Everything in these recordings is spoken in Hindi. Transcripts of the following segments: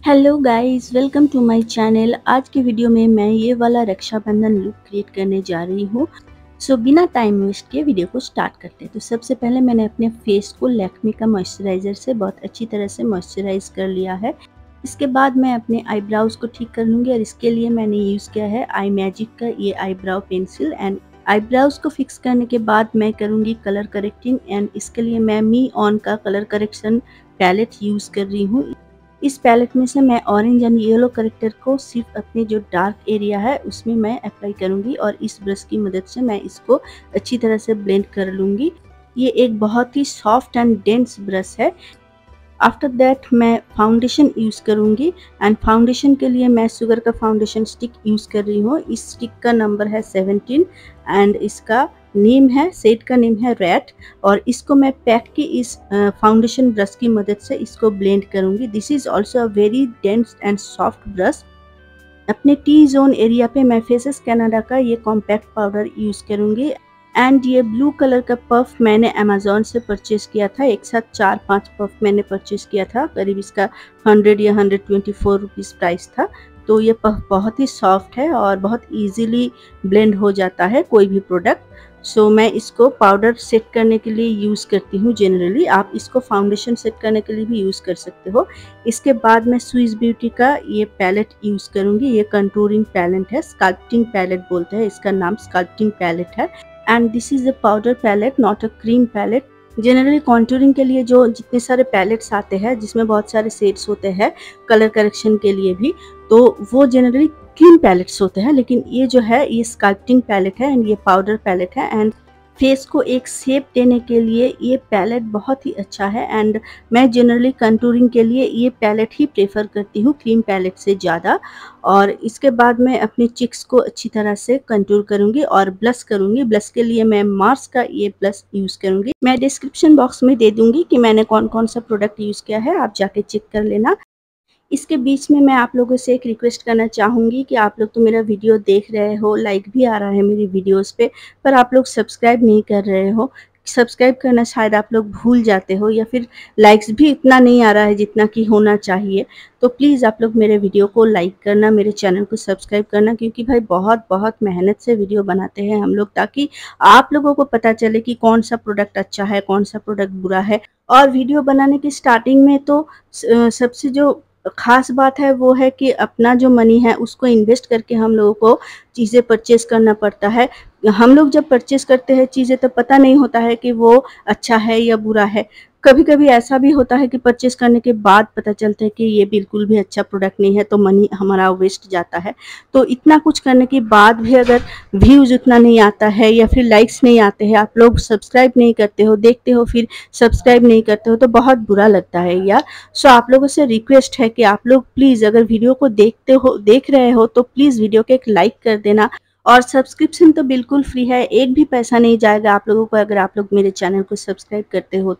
Hello guys, welcome to my channel. आज की वीडियो में मैं ये वाला रक्षाबंधन लुक क्रिएट करने जा रही हूँ। सो बिना टाइम वेस्ट किए वीडियो को स्टार्ट करते हैं। तो सबसे पहले मैंने अपने फेस को लैक्मे का मॉइस्चराइज़र से बहुत अच्छी तरह से मॉइस्चराइज कर लिया है। इसके बाद मैं अपने आईब्राउज को ठीक कर लूँगी और इसके लिए मैंने यूज़ किया है आई मैजिक का ये आईब्राउ पेंसिल। एंड आईब्राउज को फिक्स करने के बाद मैं करूँगी कलर करेक्टिंग। एंड इसके लिए मैं मी ऑन का कलर करेक्शन पैलेट यूज़ कर रही हूँ। इस पैलेट में से मैं ऑरेंज एंड येलो करेक्टर को सिर्फ अपने जो डार्क एरिया है उसमें मैं अप्लाई करूंगी और इस ब्रश की मदद से मैं इसको अच्छी तरह से ब्लेंड कर लूंगी। ये एक बहुत ही सॉफ्ट एंड डेंस ब्रश है। आफ्टर दैट मैं फाउंडेशन यूज़ करूंगी। एंड फाउंडेशन के लिए मैं शुगर का फाउंडेशन स्टिक यूज़ कर रही हूँ। इस स्टिक का नंबर है 17 एंड इसका नेम है, शेड का नेम है रेड। और इसको मैं पैक की इस फाउंडेशन ब्रश की मदद से इसको ब्लेंड करूंगी। This is also a very dense and soft brush. अपने टी जोन एरिया पे मैं फेसेस कनाडा का ये कॉम्पैक्ट पाउडर यूज़ करूंगी। एंड ये ब्लू कलर का पफ मैंने अमेज़ॉन से परचेज़ किया था। एक साथ 4-5 पफ मैंने परचेज़ किया था। करीब इसका 100 या 124 रुपीज़ प्राइस था। तो ये पफ बहुत ही सॉफ्ट है और बहुत इजीली ब्लेंड हो जाता है कोई भी प्रोडक्ट। सो मैं इसको पाउडर सेट करने के लिए यूज़ करती हूँ जनरली। आप इसको फाउंडेशन सेट करने के लिए भी यूज़ कर सकते हो। इसके बाद मैं स्विस ब्यूटी का ये पैलेट यूज़ करूँगी। ये कंटूरिंग पैलेट है, स्कल्पटिंग पैलेट बोलते हैं, इसका नाम स्कल्पटिंग पैलेट है। And this is a powder palette, not a cream palette. Generally contouring के लिए जो जितने सारे पैलेट्स आते हैं जिसमें बहुत सारे शेड्स होते हैं कलर करेक्शन के लिए भी, तो वो जनरली क्रीम पैलेट्स होते हैं। लेकिन ये जो है ये स्कल्पटिंग पैलेट है एंड ये पाउडर पैलेट है। एंड फेस को एक शेप देने के लिए ये पैलेट बहुत ही अच्छा है। एंड मैं जनरली कंटूरिंग के लिए ये पैलेट ही प्रेफर करती हूँ क्रीम पैलेट से ज़्यादा। और इसके बाद मैं अपने चिक्स को अच्छी तरह से कंटूर करूँगी और ब्लश करूँगी। ब्लश के लिए मैं मार्स का ये ब्लश यूज़ करूँगी। मैं डिस्क्रिप्शन बॉक्स में दे दूँगी कि मैंने कौन कौन सा प्रोडक्ट यूज़ किया है, आप जाके चेक कर लेना। इसके बीच में मैं आप लोगों से एक रिक्वेस्ट करना चाहूँगी कि आप लोग तो मेरा वीडियो देख रहे हो, लाइक भी आ रहा है मेरी वीडियोस पे, पर आप लोग सब्सक्राइब नहीं कर रहे हो। सब्सक्राइब करना शायद आप लोग भूल जाते हो या फिर लाइक्स भी इतना नहीं आ रहा है जितना कि होना चाहिए। तो प्लीज़ आप लोग मेरे वीडियो को लाइक करना, मेरे चैनल को सब्सक्राइब करना, क्योंकि भाई बहुत बहुत मेहनत से वीडियो बनाते हैं हम लोग, ताकि आप लोगों को पता चले कि कौन सा प्रोडक्ट अच्छा है, कौन सा प्रोडक्ट बुरा है। और वीडियो बनाने की स्टार्टिंग में तो सबसे जो खास बात है वो है कि अपना जो मनी है उसको इन्वेस्ट करके हम लोगों को चीज़ें परचेज़ करना पड़ता है। हम लोग जब परचेज़ करते हैं चीज़ें तो पता नहीं होता है कि वो अच्छा है या बुरा है। कभी-कभी ऐसा भी होता है कि परचेज़ करने के बाद पता चलता है कि ये बिल्कुल भी अच्छा प्रोडक्ट नहीं है, तो मनी हमारा वेस्ट जाता है। तो इतना कुछ करने के बाद भी अगर व्यूज़ उतना नहीं आता है या फिर लाइक्स नहीं आते हैं, आप लोग सब्सक्राइब नहीं करते हो, देखते हो फिर सब्सक्राइब नहीं करते हो, तो बहुत बुरा लगता है यार। सो आप लोगों से रिक्वेस्ट है कि आप लोग प्लीज़ अगर वीडियो को देख रहे हो तो प्लीज़ वीडियो को एक लाइक कर देना। और सब्सक्रिप्शन तो बिल्कुल फ्री है, एक भी पैसा नहीं जाएगा आप लोगों को अगर आप लोग मेरे चैनल को सब्सक्राइब करते हो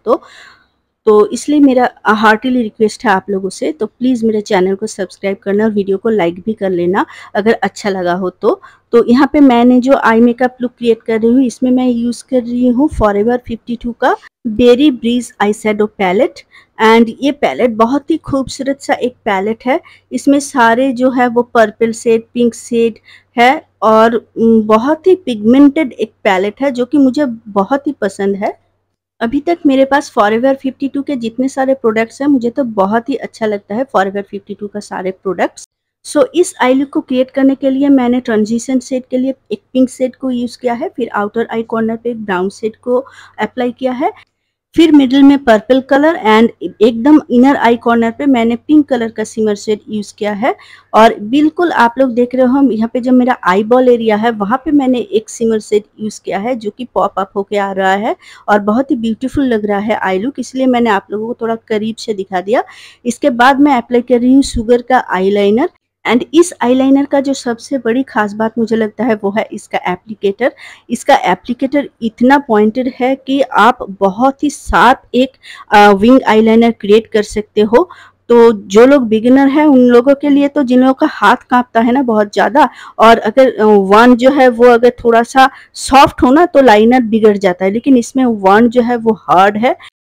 तो इसलिए मेरा हार्टिली रिक्वेस्ट है आप लोगों से, तो प्लीज़ मेरे चैनल को सब्सक्राइब करना और वीडियो को लाइक भी कर लेना अगर अच्छा लगा हो तो यहाँ पे मैंने जो आई मेकअप लुक क्रिएट कर रही हूँ इसमें मैं यूज़ कर रही हूँ फॉरएवर 52 का berry breeze eye shadow palette. And ये पैलेट बहुत ही खूबसूरत सा एक पैलेट है। इसमें सारे जो है वो पर्पल शेड, पिंक शेड है और बहुत ही पिगमेंटेड एक पैलेट है जो कि मुझे बहुत ही पसंद है। अभी तक मेरे पास फॉरएवर 52 के जितने सारे प्रोडक्ट्स हैं मुझे तो बहुत ही अच्छा लगता है फॉरएवर 52 का सारे प्रोडक्ट्स। सो इस आई लुक को क्रिएट करने के लिए मैंने ट्रांजिशन शेड के लिए एक पिंक शेड को यूज़ किया है, फिर आउटर आई कॉर्नर पे एक ब्राउन शेड को अप्लाई किया है, फिर मिडिल में पर्पल कलर एंड एकदम इनर आई कॉर्नर पे मैंने पिंक कलर का सिमर शेड यूज़ किया है। और बिल्कुल आप लोग देख रहे हो यहाँ पे जो मेरा आई बॉल एरिया है वहाँ पे मैंने एक सिमर शेड यूज़ किया है जो कि पॉप अप होके आ रहा है और बहुत ही ब्यूटीफुल लग रहा है आई लुक, इसलिए मैंने आप लोगों को थोड़ा करीब से दिखा दिया। इसके बाद मैं अप्लाई कर रही हूँ शुगर का आई लाइनर। एंड इस आईलाइनर का जो सबसे बड़ी खास बात मुझे लगता है वो है इसका एप्लीकेटर। इसका एप्लीकेटर इतना पॉइंटेड है कि आप बहुत ही शार्प एक विंग आईलाइनर क्रिएट कर सकते हो। तो जो लोग बिगिनर हैं उन लोगों के लिए, तो जिन लोगों का हाथ कांपता है ना बहुत ज़्यादा, और अगर वन जो है वो अगर थोड़ा सा सॉफ्ट हो ना तो लाइनर बिगड़ जाता है, लेकिन इसमें वन जो है वो हार्ड है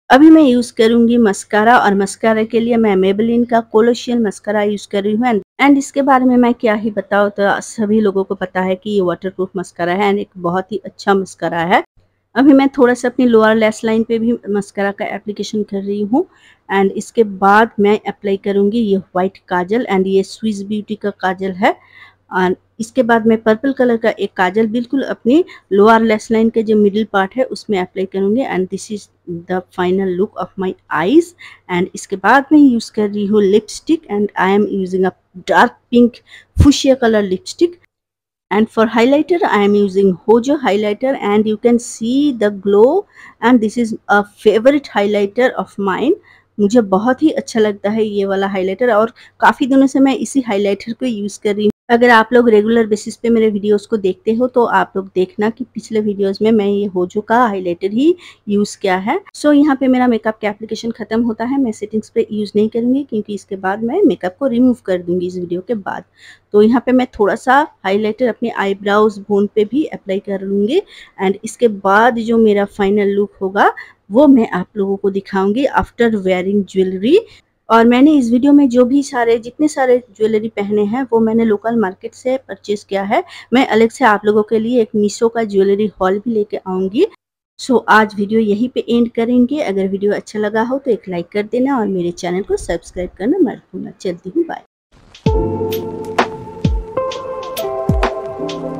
अभी मैं यूज़ करूँगी मस्कारा, और मस्कारा के लिए मैं मेबेलिन का कोलोशियन मस्कारा यूज़ कर रही हूँ। एंड इसके बारे में मैं क्या ही बताऊँ, तो सभी लोगों को पता है कि ये वाटरप्रूफ मस्कारा है एंड एक बहुत ही अच्छा मस्कारा है। अभी मैं थोड़ा-सा अपनी लोअर लैश लाइन पे भी मस्कारा का एप्लीकेशन कर रही हूँ एंड इसके बाद मैं अप्लाई करूँगी ये व्हाइट काजल, एंड ये स्विस ब्यूटी का काजल है। और इसके बाद मैं पर्पल कलर का एक काजल बिल्कुल अपनी लोअर लैश लाइन के जो मिडिल पार्ट है उसमें अप्लाई करूँगी, and this is the final look of my eyes. And इसके बाद मैं यूज़ कर रही हूँ lipstick, and I am using a dark pink fuchsia colour lipstick. And for highlighter I am using Hojo highlighter, and you can see the glow, and this is a favorite highlighter of mine. मुझे बहुत ही अच्छा लगता है ये वाला हाइलाइटर, और काफ़ी दिनों से मैं इसी हाइलाइटर को यूज़ कर रही हूँ। अगर आप लोग रेगुलर बेसिस पे मेरे वीडियोस को देखते हो तो आप लोग देखना कि पिछले वीडियोस में मैं ये होजो का हाइलाइटर ही यूज़ किया है। सो यहाँ पे मेरा मेकअप का एप्लीकेशन खत्म होता है, मैं सेटिंग्स पे यूज़ नहीं करूँगी क्योंकि इसके बाद मैं मेकअप को रिमूव कर दूँगी इस वीडियो के बाद। तो यहाँ पे मैं थोड़ा-सा हाइलाइटर अपने आईब्रोज़ बोन पे भी अप्लाई कर लूँगी, एंड इसके बाद जो मेरा फाइनल लुक होगा वो मैं आप लोगों को दिखाऊँगी आफ्टर वेयरिंग ज्वेलरी। और मैंने इस वीडियो में जो भी जितने सारे ज्वेलरी पहने हैं वो मैंने लोकल मार्केट से परचेज़ किया है। मैं अलग से आप लोगों के लिए एक मीशो का ज्वेलरी हॉल भी लेके आऊँगी। सो आज वीडियो यहीं पे एंड करेंगे। अगर वीडियो अच्छा लगा हो तो एक लाइक कर देना और मेरे चैनल को सब्सक्राइब करना मत भूलना। चलती हूँ, बाय।